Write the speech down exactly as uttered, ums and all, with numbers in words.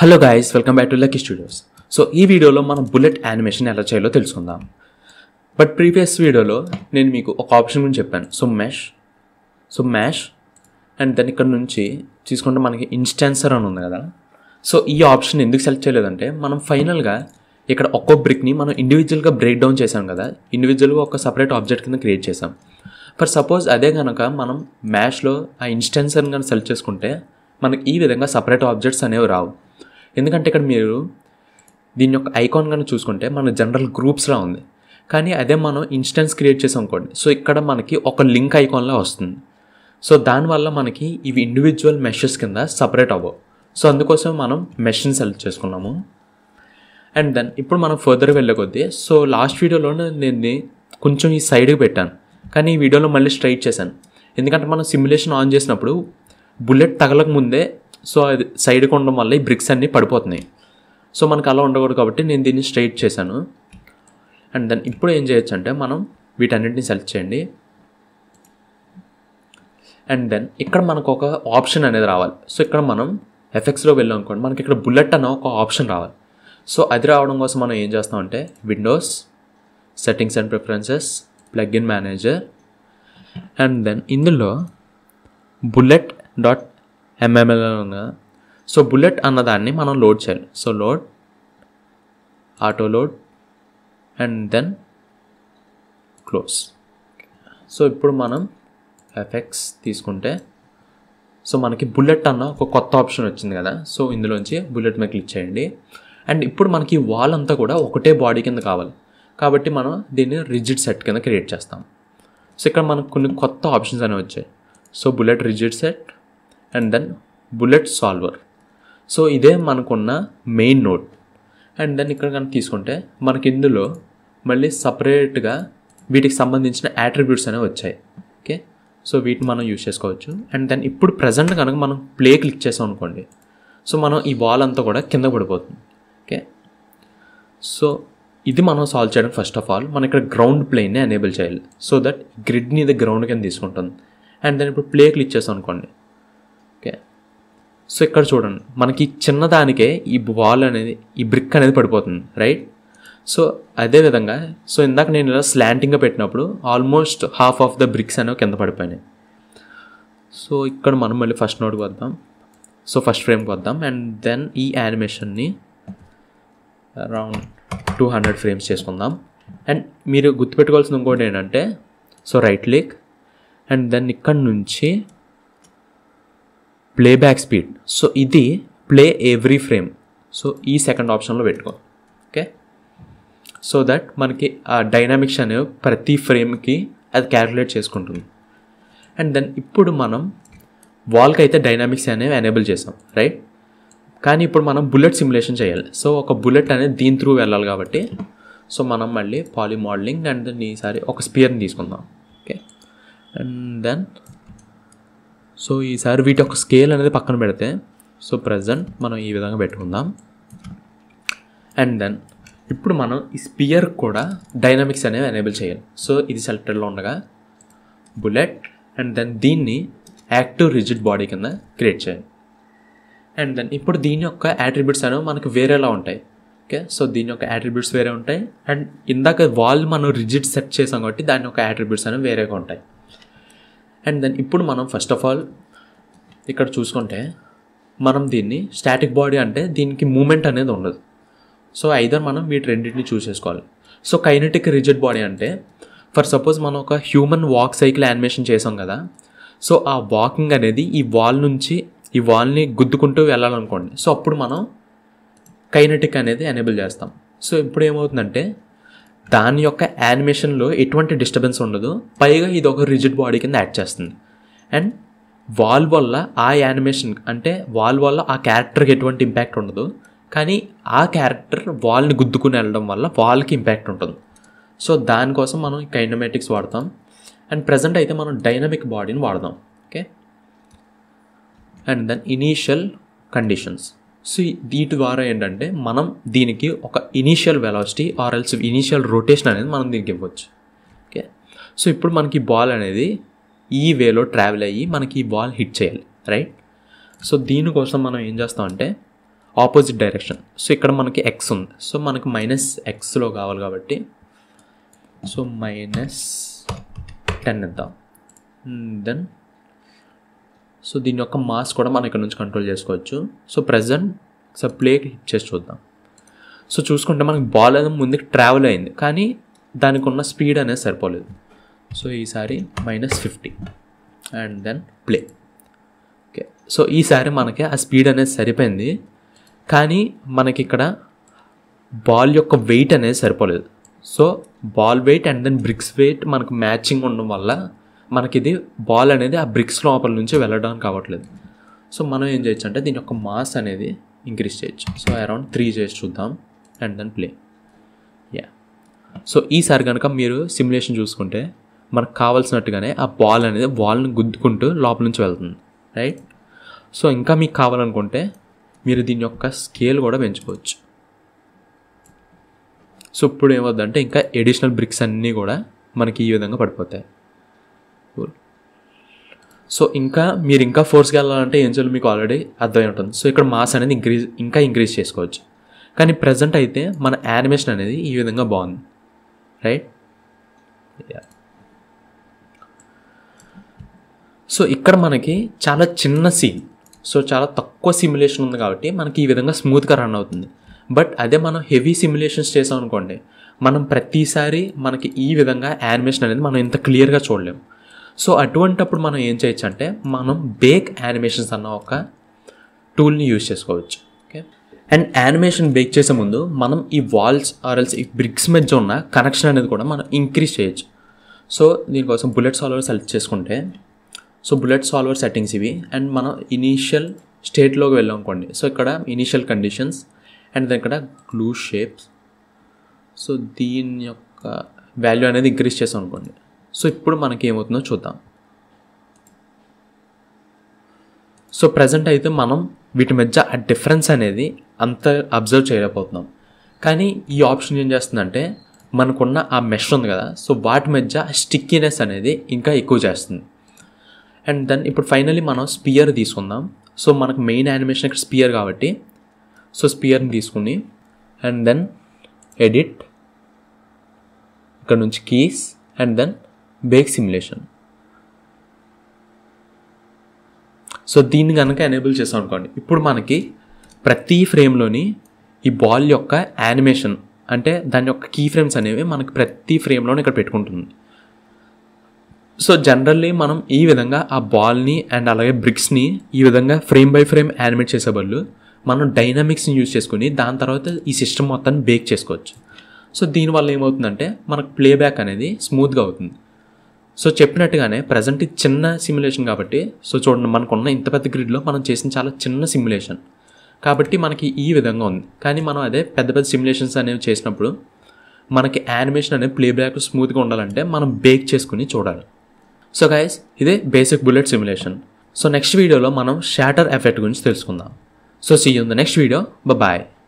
Hello guys, welcome back to Lucky Studios. So ఈ వీడియోలో మనం బుల్లెట్ యానిమేషన్ ఎలా చేయాలో తెలుసుకుందాం. బట్ ప్రీవియస్ వీడియోలో నేను మీకు ఒక ఆప్షన్ గురించి చెప్పాను. So mesh so mash and దాని ఇక్కడ నుంచి తీసుకుంటే మనకి ఇన్స్టాన్సర్ అని ఉంది కదా. సో ఈ ఆప్షన్ ఎందుకు సెలెక్ట్ చేయలేదంటే, మనం ఫైనల్గా ఇక్కడ ఒక్కో బ్రిక్ని మనం ఇండివిజువల్గా బ్రేక్ డౌన్ చేసాం కదా, ఇండివిజువల్గా ఒక సపరేట్ ఆబ్జెక్ట్ కింద క్రియేట్ చేసాం. ఫర్ సపోజ్ అదే కనుక మనం మ్యాష్లో ఆ ఇన్స్టాన్సర్ని కనుక సెలెక్ట్ చేసుకుంటే మనకి ఈ విధంగా సపరేట్ ఆబ్జెక్ట్స్ అనేవి రావు. ఎందుకంటే ఇక్కడ మీరు దీని యొక్క ఐకాన్ కనుక చూసుకుంటే మన జనరల్ గ్రూప్స్లా ఉంది. కానీ అదే మనం ఇన్స్టెన్స్ క్రియేట్ చేసాం అనుకోండి, సో ఇక్కడ మనకి ఒక లింక్ ఐకాన్లా వస్తుంది. సో దానివల్ల మనకి ఇవి ఇండివిజువల్ మెషెస్ కింద సపరేట్ అవ్వవు. సో అందుకోసం మనం మెష్ని సెలెక్ట్ చేసుకున్నాము. అండ్ దెన్ ఇప్పుడు మనం ఫర్దర్ వెళ్ళే కొద్దీ, సో లాస్ట్ వీడియోలోనే నేను కొంచెం ఈ సైడ్కి పెట్టాను, కానీ ఈ వీడియోలో మళ్ళీ స్ట్రైట్ చేశాను. ఎందుకంటే మనం సిమ్యులేషన్ ఆన్ చేసినప్పుడు బుల్లెట్ తగలక ముందే సో అది సైడ్కి ఉండడం వల్ల ఈ బ్రిక్స్ అన్నీ పడిపోతున్నాయి. సో మనకు అలా ఉండకూడదు కాబట్టి నేను దీన్ని స్ట్రైట్ చేశాను. అండ్ దెన్ ఇప్పుడు ఏం చేయొచ్చు అంటే, మనం వీటన్నిటిని సెలెక్ట్ చేయండి. అండ్ దెన్ ఇక్కడ మనకు ఒక ఆప్షన్ అనేది రావాలి. సో ఇక్కడ మనం ఎఫెక్ట్స్లో వెళ్ళాం అనుకోండి, మనకి ఇక్కడ బుల్లెట్ అన్న ఒక ఆప్షన్ రావాలి. సో అది రావడం కోసం మనం ఏం చేస్తామంటే, windows, settings and preferences, plug in manager, and then ఇందులో బుల్లెట్ డాట్ ఎంఎంఎల్ ఉంది కదా. సో బుల్లెట్ అన్నదాన్ని మనం లోడ్ చేయాలి. So load, auto load, and then close. So ఇప్పుడు మనం ఎఫెక్ట్స్ తీసుకుంటే, సో మనకి బుల్లెట్ అన్న ఒక కొత్త ఆప్షన్ వచ్చింది కదా. సో ఇందులోంచి బుల్లెట్ మీద క్లిక్ చేయండి. అండ్ ఇప్పుడు మనకి వాల్ అంతా కూడా ఒకటే బాడీ కింద కావాలి కాబట్టి మనం దీన్ని రిజిడ్ సెట్ కింద క్రియేట్ చేస్తాం. సో ఇక్కడ మనకు కొన్ని కొత్త ఆప్షన్స్ అనేవి వచ్చాయి. So bullet rigid set and then bullet solver. So ఇదే మనకున్న మెయిన్ నోడ్. అండ్ దెన్ ఇక్కడ కనుక తీసుకుంటే మనకి ఇందులో మళ్ళీ సపరేట్గా వీటికి సంబంధించిన యాట్రిబ్యూట్స్ అనేవి వచ్చాయి. ఓకే, సో వీటిని మనం యూజ్ చేసుకోవచ్చు. అండ్ దెన్ ఇప్పుడు ప్రజెంట్ కనుక మనం ప్లే క్లిక్ చేసాం అనుకోండి, సో మనం ఈ బాల్ అంతా కూడా కింద పడిపోతుంది. ఓకే, సో ఇది మనం సాల్వ్ చేయడానికి ఫస్ట్ ఆఫ్ ఆల్ మనం ఇక్కడ గ్రౌండ్ ప్లేన్ని ఎనేబుల్ చేయాలి. సో దట్ గ్రిడ్ని ఇది గ్రౌండ్ కింద తీసుకుంటుంది. అండ్ దెన్ ఇప్పుడు ప్లే క్లిక్ చేసాం అనుకోండి. ఓకే, సో ఇక్కడ చూడండి మనకి చిన్నదానికే ఈ బాల్ అనేది, ఈ బ్రిక్ అనేది పడిపోతుంది, రైట్. సో అదేవిధంగా సో ఇందాక నేను ఇలా స్లాంటింగ్గా పెట్టినప్పుడు almost half of the bricks అనేవి కింద పడిపోయినాయి. సో ఇక్కడ మనం మళ్ళీ ఫస్ట్ నోట్కి వద్దాం. సో ఫస్ట్ ఫ్రేమ్కి వద్దాం. అండ్ దెన్ ఈ యానిమేషన్ని అరౌండ్ టూ హండ్రెడ్ ఫ్రేమ్స్ చేసుకుందాం. అండ్ మీరు గుర్తుపెట్టుకోవాల్సిన ఇంకోటి ఏంటంటే, so right click and then ఇక్కడ నుంచి ప్లేబ్యాక్ స్పీడ్, సో ఇది ప్లే ఎవ్రీ ఫ్రేమ్. సో ఈ సెకండ్ ఆప్షన్లో పెట్టుకో. ఓకే, సో దట్ మనకి ఆ డైనామిక్స్ అనేవి ప్రతి ఫ్రేమ్కి అది క్యాలిక్యులేట్ చేసుకుంటుంది. అండ్ దెన్ ఇప్పుడు మనం వాల్కి అయితే డైనామిక్స్ అనేవి ఎనేబుల్ చేసాం, రైట్. కానీ ఇప్పుడు మనం బుల్లెట్ సిమ్యులేషన్ చేయాలి. సో ఒక బుల్లెట్ అనేది దీని త్రూ వెళ్ళాలి కాబట్టి సో మనం మళ్ళీ పాలీ మోడలింగ్ అండ్ దెన్ ఈసారి ఒక స్పియర్ని తీసుకుందాం. ఓకే, అండ్ దెన్ సో ఈసారి వీటి యొక్క స్కేల్ అనేది పక్కన పెడితే, సో ప్రజెంట్ మనం ఈ విధంగా పెట్టుకుందాం. అండ్ దెన్ ఇప్పుడు మనం ఈ స్పియర్ కూడా డైనామిక్స్ అనేవి ఎనేబుల్ చేయాలి. సో ఇది సెలెక్టెడ్లో ఉండగా బుల్లెట్ అండ్ దెన్ దీన్ని యాక్టివ్ రిజిడ్ బాడీ కింద క్రియేట్ చేయాలి. అండ్ దెన్ ఇప్పుడు దీని యొక్క యాట్రిబ్యూట్స్ అనేవి మనకు వేరేలా ఉంటాయి. ఓకే, సో దీని యొక్క యాట్రిబ్యూట్స్ వేరే ఉంటాయి. అండ్ ఇందాక వాల్ మనం రిజిడ్ సెట్ చేసాం కాబట్టి దాని యొక్క యాట్రిబ్యూట్స్ అనేవి వేరేగా ఉంటాయి. అండ్ దెన్ ఇప్పుడు మనం ఫస్ట్ ఆఫ్ ఆల్ ఇక్కడ చూసుకుంటే మనం దీన్ని స్టాటిక్ బాడీ అంటే దీనికి మూమెంట్ అనేది ఉండదు. సో ఐదర్ మనం వీటి రెండింటిని చూస్ చేసుకోవాలి. సో కైనెటిక్ రిజిడ్ బాడీ అంటే, ఫర్ సపోజ్ మనం ఒక హ్యూమన్ వాక్ సైకిల్ యానిమేషన్ చేసాం కదా. సో ఆ వాకింగ్ అనేది ఈ వాల్ నుంచి ఈ వాల్ని గుద్దుకుంటూ వెళ్ళాలనుకోండి, సో అప్పుడు మనం కైనెటిక్ అనేది ఎనేబుల్ చేస్తాం. సో ఇప్పుడు ఏమవుతుందంటే దాని యొక్క యానిమేషన్లో ఎటువంటి డిస్టర్బెన్స్ ఉండదు, పైగా ఇది ఒక రిజిడ్ బాడీ కింద యాడ్ చేస్తుంది. అండ్ వాల్ వల్ల ఆ యానిమేషన్ అంటే వాల్ వల్ల ఆ క్యారెక్టర్కి ఎటువంటి ఇంపాక్ట్ ఉండదు, కానీ ఆ క్యారెక్టర్ వాల్ని గుద్దుకుని వెళ్ళడం వల్ల వాల్కి ఇంపాక్ట్ ఉంటుంది. సో దానికోసం మనం కైనమాటిక్స్ వాడతాం. అండ్ ప్రజెంట్ అయితే మనం డైనమిక్ బాడీని వాడదాం. Okay, and then initial conditions. So వీటి ద్వారా ఏంటంటే మనం దీనికి ఒక initial velocity or else initial rotation అనేది మనం దీనికి ఇవ్వచ్చు. ఓకే, సో ఇప్పుడు మనకి బాల్ అనేది ఈ వేలో ట్రావెల్ అయ్యి మనకి ఈ బాల్ హిట్ చేయాలి, రైట్. సో దీనికోసం మనం ఏం చేస్తామంటే ఆపోజిట్ డైరెక్షన్. సో ఇక్కడ మనకి ఎక్స్ ఉంది, సో మనకి మైనస్ ఎక్స్లో కావాలి కాబట్టి సో మైనస్ టెన్ ఇద్దాం. దెన్ సో దీని యొక్క మాస్ కూడా మనం ఇక్కడ నుంచి కంట్రోల్ చేసుకోవచ్చు. So present so play hit చేసి చూద్దాం. సో చూసుకుంటే మనకి బాల్ అనేది ముందుకు ట్రావెల్ అయింది, కానీ దానికి ఉన్న స్పీడ్ అనేది సరిపోలేదు. సో ఈసారి minus fifty and then play. Okay, so ఈసారి మనకి ఆ స్పీడ్ అనేది సరిపోయింది, కానీ మనకి ఇక్కడ బాల్ యొక్క వెయిట్ అనేది సరిపోలేదు. So ball weight and then bricks weight మనకు మ్యాచింగ్ ఉండడం వల్ల మనకి ఇది బాల్ అనేది ఆ బ్రిక్స్ లోపల నుంచి వెళ్ళడానికి కావట్లేదు. సో మనం ఏం చేయొచ్చు అంటే దీని యొక్క మాస్ అనేది ఇంక్రీజ్ చేయొచ్చు. సో అరౌండ్ త్రీ చేసి చూద్దాం and then play. Yeah, so ఈసారి కనుక మీరు సిమ్యులేషన్ చూసుకుంటే మనకు కావాల్సినట్టుగానే ఆ బాల్ అనేది బాల్ని గుద్దుకుంటూ లోపల నుంచి వెళ్తుంది, రైట్? సో ఇంకా మీకు కావాలనుకుంటే మీరు దీని యొక్క స్కేల్ కూడా పెంచుకోవచ్చు. సో ఇప్పుడు ఏమవుద్దంటే ఇంకా ఎడిషనల్ బ్రిక్స్ అన్నీ కూడా మనకి ఈ విధంగా పడిపోతాయి. సో ఇంకా మీరు ఇంకా ఫోర్స్కి వెళ్ళాలంటే ఏం చేయాలి మీకు ఆల్రెడీ అర్థమై ఉంటుంది. సో ఇక్కడ మాస్ అనేది ఇంక్రీజ్ ఇంకా ఇంక్రీజ్ చేసుకోవచ్చు. కానీ ప్రజెంట్ అయితే మన యానిమేషన్ అనేది ఈ విధంగా బాగుంది, రైట్? సో ఇక్కడ మనకి చాలా చిన్న సీన్, సో చాలా తక్కువ సిమ్యులేషన్ ఉంది కాబట్టి మనకి ఈ విధంగా స్మూత్గా రన్ అవుతుంది. బట్ అదే మనం హెవీ సిమ్యులేషన్స్ చేసాం అనుకోండి, మనం ప్రతిసారి మనకి ఈ విధంగా యానిమేషన్ అనేది మనం ఇంత క్లియర్గా చూడలేము. సో అటువంటప్పుడు మనం ఏం చేయొచ్చు అంటే మనం బేక్ యానిమేషన్స్ అన్న ఒక టూల్ని యూజ్ చేసుకోవచ్చు. ఓకే, అండ్ యానిమేషన్ బేక్ చేసే ముందు మనం ఈ వాల్స్ ఆర్ఎల్స్ ఈ బ్రిక్స్ మధ్య ఉన్న కనెక్షన్ అనేది కూడా మనం ఇంక్రీజ్ చేయొచ్చు. సో దీనికోసం బుల్లెట్ సాల్వర్ సెలెక్ట్ చేసుకుంటే సో బుల్లెట్ సాల్వర్ సెట్టింగ్స్ ఇవి, అండ్ మనం ఇనీషియల్ స్టేట్లోకి వెళ్ళాం అనుకోండి. సో ఇక్కడ ఇనీషియల్ కండిషన్స్ అండ్ దాని ఇక్కడ గ్లూ షేప్స్. సో దీని యొక్క వాల్యూ అనేది ఇంక్రీజ్ చేసాం అనుకోండి. సో ఇప్పుడు మనకి ఏమవుతుందో చూద్దాం. సో ప్రజెంట్ అయితే మనం వీటి మధ్య ఆ డిఫరెన్స్ అనేది అంత అబ్జర్వ్ చేయలేకపోతున్నాం. కానీ ఈ ఆప్షన్ ఏం చేస్తుందంటే మనకున్న ఆ మెష్ ఉంది కదా, సో వాటి మధ్య స్టిక్కీనెస్ అనేది ఇంకా ఎక్కువ చేస్తుంది. అండ్ దెన్ ఇప్పుడు ఫైనలీ మనం స్పియర్ తీసుకుందాం. సో మనకు మెయిన్ యానిమేషన్ ఇక్కడ స్పియర్ కాబట్టి సో స్పియర్ని తీసుకుని అండ్ దెన్ ఎడిట్, ఇక్కడ నుంచి keys and then bake simulation. So దీన్ని కనుక ఎనేబుల్ చేసాం అనుకోండి, ఇప్పుడు మనకి ప్రతి ఫ్రేమ్లోని ఈ బాల్ యొక్క యానిమేషన్ అంటే దాని యొక్క కీ ఫ్రేమ్స్ అనేవి మనకి ప్రతి ఫ్రేమ్లోనే ఇక్కడ పెట్టుకుంటుంది. సో జనరల్లీ మనం ఈ విధంగా ఆ బాల్ని అండ్ అలాగే బ్రిక్స్ని ఈ విధంగా ఫ్రేమ్ బై ఫ్రేమ్ యానిమేట్ చేసే బదులు మనం డైనమిక్స్ని యూజ్ చేసుకుని దాని తర్వాత ఈ సిస్టమ్ మొత్తాన్ని బేక్ చేసుకోవచ్చు. సో దీనివల్ల ఏమవుతుందంటే మనకు ప్లేబ్యాక్ అనేది స్మూత్గా అవుతుంది. సో చెప్పినట్టుగానే ప్రజెంట్ ఇది చిన్న సిమ్యులేషన్ కాబట్టి సో చూడండి మనకున్న ఇంత పెద్ద గ్రిడ్లో మనం చేసిన చాలా చిన్న సిమ్యులేషన్ కాబట్టి మనకి ఈ విధంగా ఉంది. కానీ మనం అదే పెద్ద పెద్ద సిమ్యులేషన్స్ అనేవి చేసినప్పుడు మనకి యానిమేషన్ అనేది ప్లేబ్యాక్ స్మూత్గా ఉండాలంటే మనం బేక్ చేసుకుని చూడాలి. సో గైస్, ఇదే basic bullet simulation. So next వీడియోలో మనం షాటర్ ఎఫెక్ట్ గురించి తెలుసుకుందాం. So see you in the next video. Bye.